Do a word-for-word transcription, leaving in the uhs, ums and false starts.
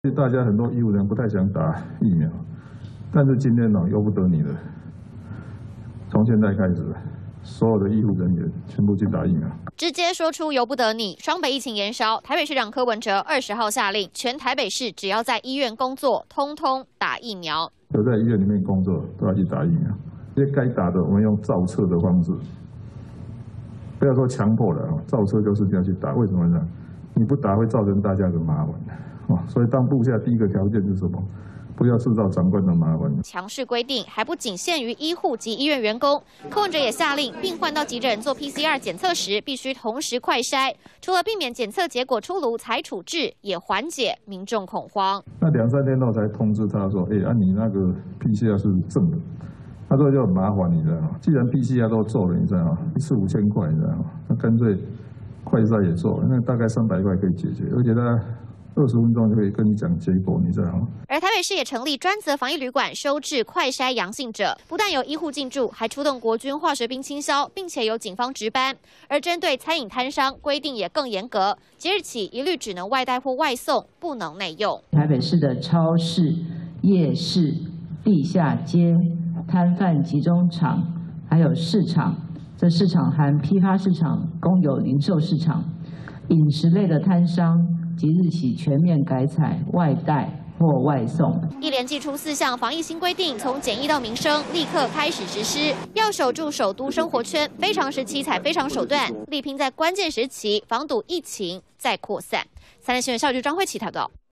大家很多医护人员不太想打疫苗，但是今天呢，由不得你了。从现在开始，所有的医护人员全部去打疫苗。 直接说出由不得你。双北疫情延烧，台北市长柯文哲二十号下令，全台北市只要在医院工作，通通打疫苗。 有在医院里面工作都要去打疫苗，这些该打的我们用造册的方式，不要说强迫了啊，造册就是要去打。为什么呢？你不打会造成大家的麻烦啊，所以当部下第一个条件是什么？不要制造长官的麻烦。 强势规定还不仅限于医护及医院员工，柯文哲也下令，病患到急诊做 P C R 检测时，必须同时快筛，除了避免检测结果出炉才处置，也缓解民众恐慌。 那两三天后才通知他说，哎、欸，啊你那个 P C R 是正的，那这个就很麻烦，你知道吗？既然 P C R 都做了，你知道吗？一次五千块，你知道吗？那干脆快筛也做了，那大概三百块可以解决，而且他二十分钟就可以跟你讲结果，你知道吗？ 而台北市也成立专责防疫旅馆，收治快筛阳性者，不但有医护进驻，还出动国军化学兵清消，并且有警方值班。而针对餐饮摊商，规定也更严格，即日起一律只能外带或外送，不能内用。 台北市的超市、夜市、地下街、摊贩集中场，还有市场，这市场含批发市场、公有零售市场、饮食类的摊商。即日起全面改采外带或外送。 一连祭出四项防疫新规定，从检疫到民生，立刻开始实施。要守住首都生活圈，非常时期采非常手段，力拼在关键时期防堵疫情再扩散。三立新闻校剧张慧琪报道。